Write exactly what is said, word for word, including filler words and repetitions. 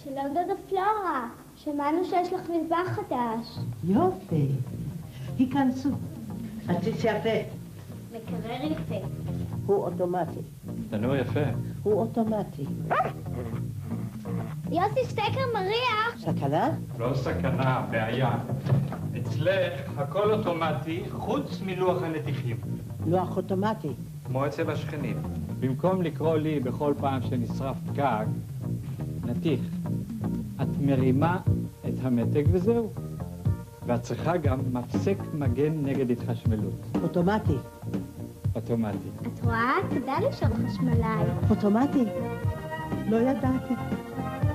שלום דודו פלורה, שמענו שיש לך מטבח חדש. יופי, היכנסו. עציץ יפה. מקרר יפה. הוא אוטומטי. תנור יפה. הוא אוטומטי. יוסי סטקר מריח. סכנה? לא סכנה, בעיה. אצלך הכל אוטומטי חוץ מלוח הנתיכים. לוח אוטומטי. כמו אצל השכנים. במקום לקרוא לי בכל פעם שנשרף פקק, נתיך, את מרימה את המתג וזהו. ואת צריכה גם מפסק מגן נגד התחשמלות. אוטומטי. אוטומטי. את רואה? כדאי לשאול חשמלאי. אוטומטי. לא ידעתי.